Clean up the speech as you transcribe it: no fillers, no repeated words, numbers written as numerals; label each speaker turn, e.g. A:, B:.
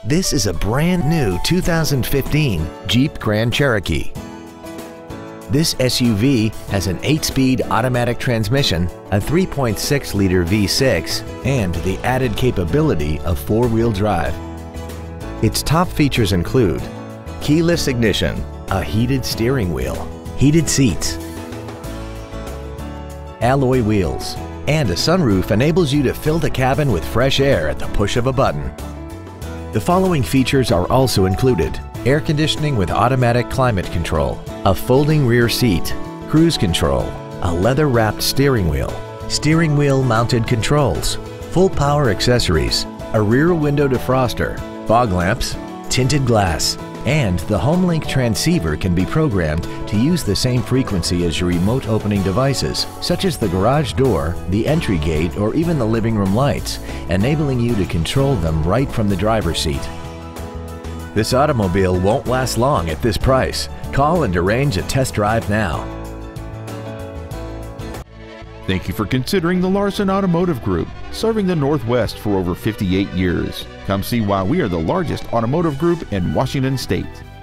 A: This is a brand new 2015 Jeep Grand Cherokee. This SUV has an 8-speed automatic transmission, a 3.6-liter V6, and the added capability of 4-wheel drive. Its top features include keyless ignition, a heated steering wheel, heated seats, alloy wheels, and a sunroof enables you to fill the cabin with fresh air at the push of a button. The following features are also included: air conditioning with automatic climate control, a folding rear seat, cruise control, a leather-wrapped steering wheel mounted controls, full power accessories, a rear window defroster, fog lamps, tinted glass, and the HomeLink transceiver can be programmed to use the same frequency as your remote opening devices, such as the garage door, the entry gate, or even the living room lights, enabling you to control them right from the driver's seat. This automobile won't last long at this price. Call and arrange a test drive now.
B: Thank you for considering the Larson Automotive Group, serving the Northwest for over 58 years. Come see why we are the largest automotive group in Washington State.